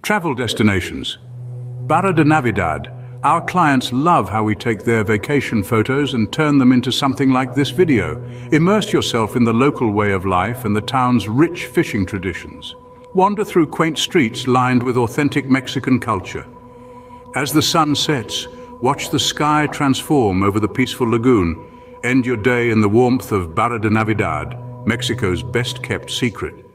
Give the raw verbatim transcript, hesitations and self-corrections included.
Travel destinations. Barra de Navidad. Our clients love how we take their vacation photos and turn them into something like this video. Immerse yourself in the local way of life and the town's rich fishing traditions. Wander through quaint streets lined with authentic Mexican culture. As the sun sets, watch the sky transform over the peaceful lagoon. End your day in the warmth of Barra de Navidad, Mexico's best-kept secret.